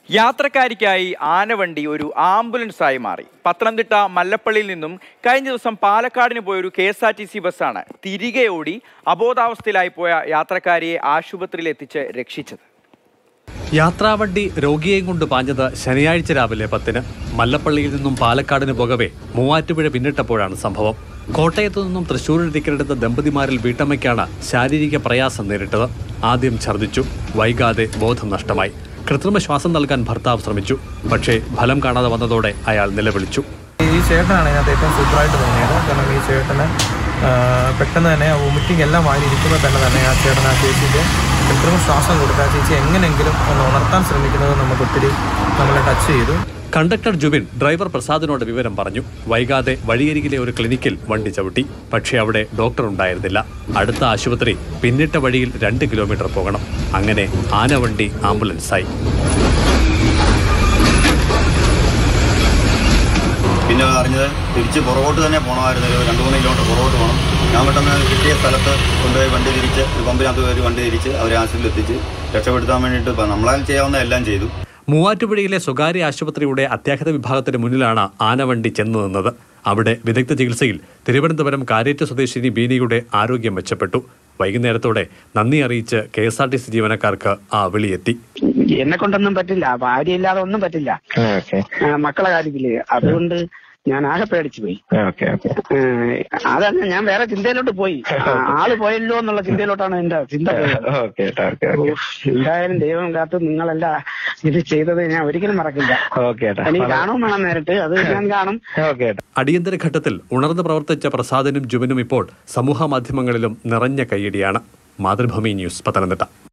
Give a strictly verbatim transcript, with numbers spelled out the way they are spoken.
യാത്രക്കാരിക്കായി ആനവണ്ടി ഒരു ആംബുലൻസായി മാറി. പത്തനംതിട്ട മല്ലപ്പള്ളിയിൽ നിന്നും കഴിഞ്ഞ ദിവസം പാലക്കാടിന് പോയ ഒരു K S R T C ബസ്സാണ് തിരികെ ഓടി അബോധാവസ്ഥയിലായി പോയ യാത്രക്കാരിയെ ആശുപത്രിയിൽ എത്തിച്ച് രക്ഷിച്ചത്. യാത്രാവണ്ടി രോഗിയെയും കൊണ്ട് പാഞ്ഞത് ശനിയാഴ്ച രാവിലെ പത്തിന്. മല്ലപ്പള്ളിയിൽ നിന്നും പാലക്കാടിന് പോകവേ മൂവാറ്റുപുഴ പിന്നിട്ടപ്പോഴാണ് സംഭവം. കോട്ടയത്തു നിന്നും തൃശ്ശൂരിൽ ടിക്കറ്റെടുത്ത ദമ്പതിമാരിൽ വീട്ടമ്മയ്ക്കാണ് ശാരീരിക പ്രയാസം നേരിട്ടത്. ആദ്യം ഛർദ്ദിച്ചു, വൈകാതെ ബോധം നഷ്ടമായി. കൃത്രിമ ശ്വാസം നൽകാൻ ഭർത്താവ് ശ്രമിച്ചു, പക്ഷേ ഫലം കാണാതെ വന്നതോടെ അയാൾ നിലവിളിച്ചു. ഈ ചേട്ടനാണ് ഇതിനകത്ത് ഏറ്റവും സൂപ്പറായിട്ട് തോന്നിയത്. കാരണം ഈ ചേട്ടന് പെട്ടെന്ന് തന്നെ വോമിറ്റിംഗ് എല്ലാം വായിലിരിക്കുമ്പോൾ തന്നെ തന്നെ ആ ചേട്ടൻ ആ ചേച്ചിക്ക് കൃത്രിമ ശ്വാസം കൊടുത്ത് ആ ചേച്ചി എങ്ങനെയെങ്കിലും ഒന്ന് ഉണർത്താൻ ശ്രമിക്കുന്നത് നമുക്ക് ഒത്തിരി നമ്മളെ ടച്ച് ചെയ്തു. കണ്ടക്ടർ ജുബിൻ ഡ്രൈവർ പ്രസാദിനോട് വിവരം പറഞ്ഞു. വൈകാതെ വഴിയരികിലെ ഒരു ക്ലിനിക്കിൽ വണ്ടി ചവിട്ടി. പക്ഷേ അവിടെ ഡോക്ടർ ഉണ്ടായിരുന്നില്ല. അടുത്ത ആശുപത്രി പിന്നിട്ട വഴിയിൽ രണ്ട് കിലോമീറ്റർ പോകണം. അങ്ങനെ ആനവണ്ടി ആംബുലൻസായി. പിന്നെ അറിഞ്ഞത് തിരിച്ച് പുറകോട്ട് തന്നെ പോകണമായിരുന്നു. ഒരു രണ്ട് മൂന്ന് കിലോമീറ്റർ പുറകോട്ട് പോകണം. ഞാൻ പെട്ടെന്ന് കിട്ടിയ സ്ഥലത്ത് കൊണ്ടുപോയി വണ്ടി തിരിച്ച് പമ്പിനകത്ത് കയറി വണ്ടി തിരിച്ച് അവരെ ആശുപത്രിയിൽ എത്തിച്ച് രക്ഷപ്പെടുത്താൻ വേണ്ടിയിട്ട് നമ്മളാൽ ചെയ്യാവുന്ന എല്ലാം ചെയ്തു. മൂവാറ്റുപുഴയിലെ സ്വകാര്യ ആശുപത്രിയുടെ അത്യാഹിത വിഭാഗത്തിന് മുന്നിലാണ് ആനവണ്ടി ചെന്നു നിന്നത്. അവിടെ വിദഗ്ധ ചികിത്സയിൽ തിരുവനന്തപുരം കാരേറ്റ് സ്വദേശിനി ബീനിയുടെ ആരോഗ്യം മെച്ചപ്പെട്ടു. വൈകുന്നേരത്തോടെ നന്ദി അറിയിച്ച് K S R T C ജീവനക്കാർക്ക് ആ വിളിയെത്തി. എന്നെ കൊണ്ടൊന്നും പറ്റില്ല, ഭാര്യ ഇല്ലാതെ ഒന്നും പറ്റില്ല, മക്കളെ കാര്യത്തില്. അതുകൊണ്ട് ഞാൻ ആകെ പേടിച്ചു പോയി. അതല്ല, ഞാൻ വേറെ ചിന്തയിലോട്ട് പോയി. ആള് പോയല്ലോ എന്നുള്ള ചിന്തയിലോട്ടാണ് എന്റെ ചിന്ത. എന്തായാലും ദൈവം കാത്ത് നിങ്ങളല്ല ഇത് ചെയ്തത് ഞാൻ ഒരിക്കലും മറക്കില്ല. എനിക്ക് കാണും വേണം നേരിട്ട്, അത് ഞാൻ കാണും. അടിയന്തര ഘട്ടത്തിൽ ഉണർന്ന് പ്രവർത്തിച്ച പ്രസാദിനും ജുബിനും ഇപ്പോൾ സമൂഹ മാധ്യമങ്ങളിലും നിറഞ്ഞ കയ്യടിയാണ്. മാതൃഭൂമി ന്യൂസ്, പത്തനംതിട്ട.